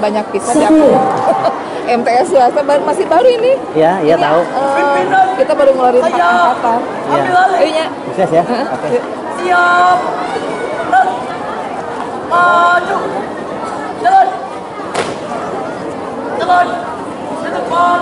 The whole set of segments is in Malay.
banyak pisan ya aku. MTS swasta masih baru ini. Iya tahu. Kita baru ngeluarin angkatan. Iya. Sukses ya. Oke. Siap. Maju. Jalan. Jalan. Ke depan.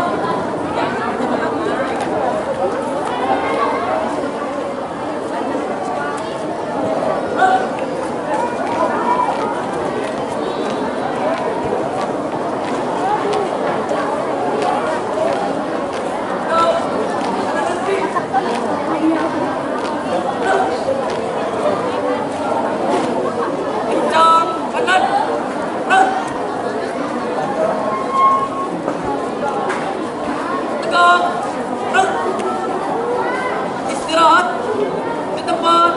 Istirahat di tempat.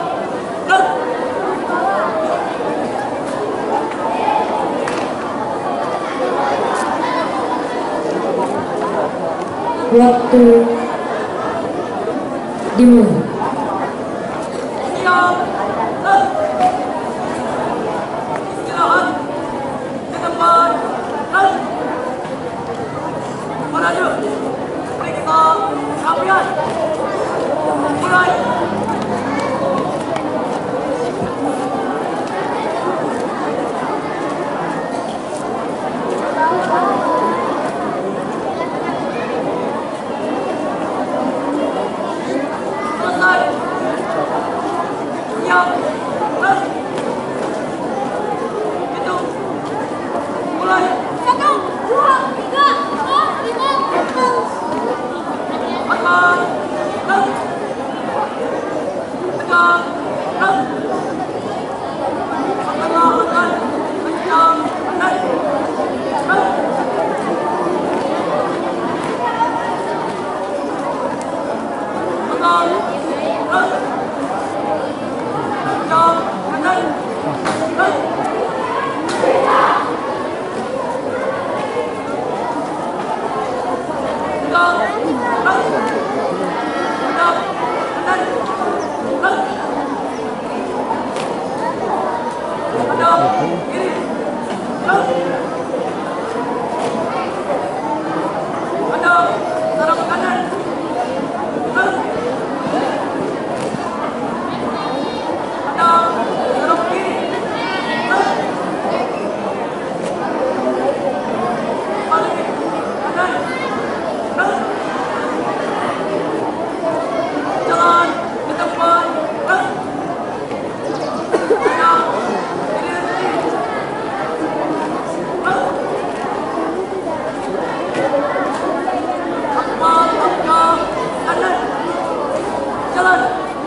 Waktu dimulai. Siap. Istirahat di tempat. Maju. Periksa sambian. Mulai. Selesai. Siap. Itu. Mulai. 1, 2, 3, 4, 5, 6. Aman. Tegak. Setengah akan kencang. Pegang. Kencang. Jalan ke depan. Jalan.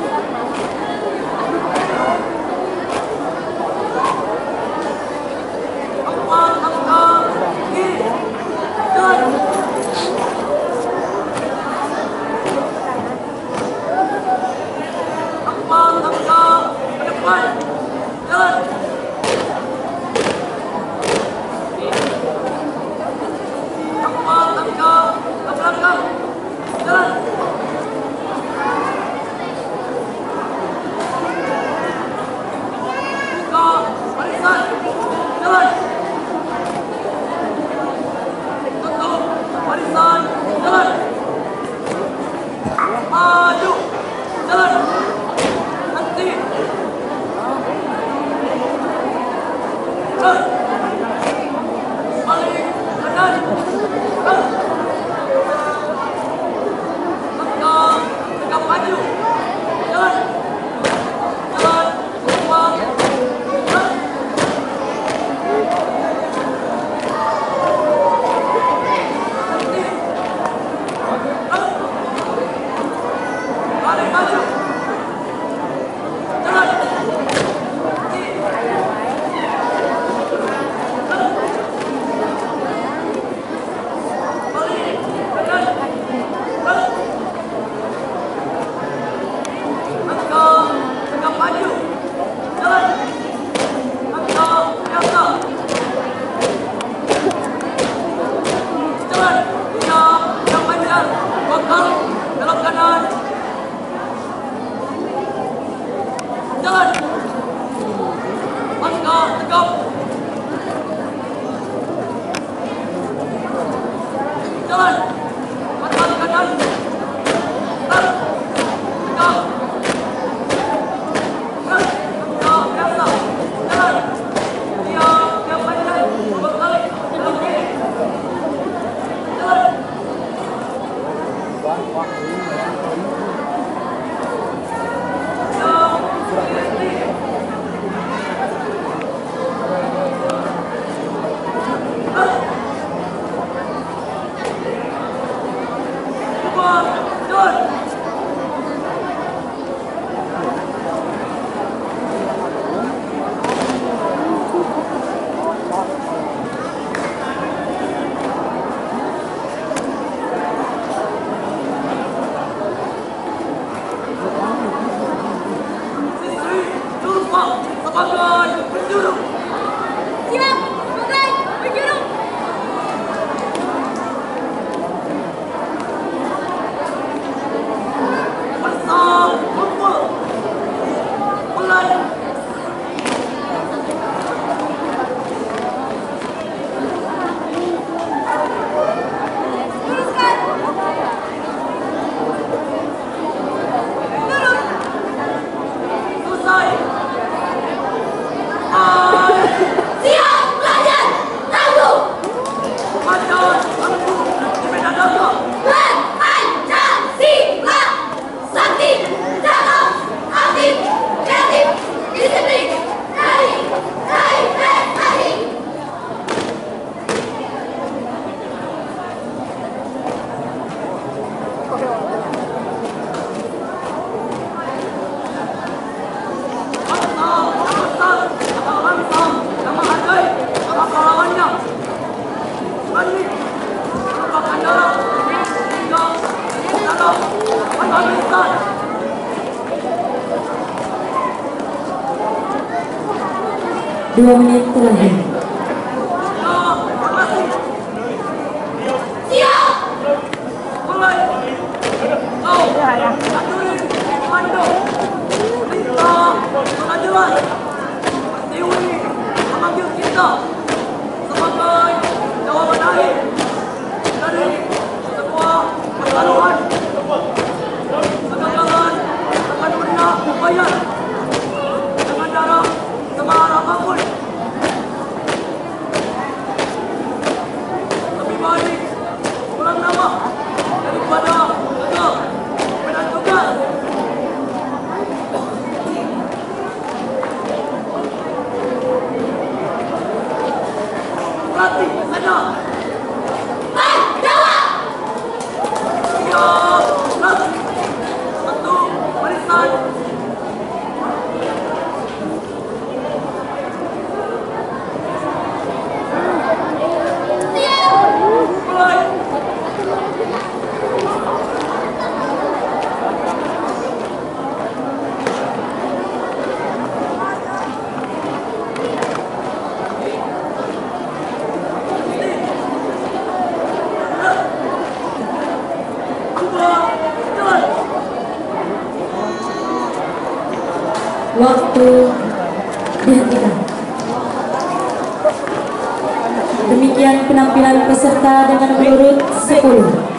Maju. Jalan. Henti. Balik kanan. Tegak maju. Jalan. Jalan. Keluar. Henti. Balik maju. Jalan. Jalan. Langkah tegap. 2 menit terakhir. Mulai. Oh, Adulin, Mando, Lita, Pengajaran, Dewi, memanggil kita sebagai jawaban akhir dari sebuah pertaruhan kegagalan akan benda bayar dengan darah semahal apapun. Lebih baik pulang nama daripada gagal menentukan. Pelatih sana. Siap, pelatih. Satu barisan. Mulai. Waktu dihentikan. Demikian penampilan peserta dengan menurut 10.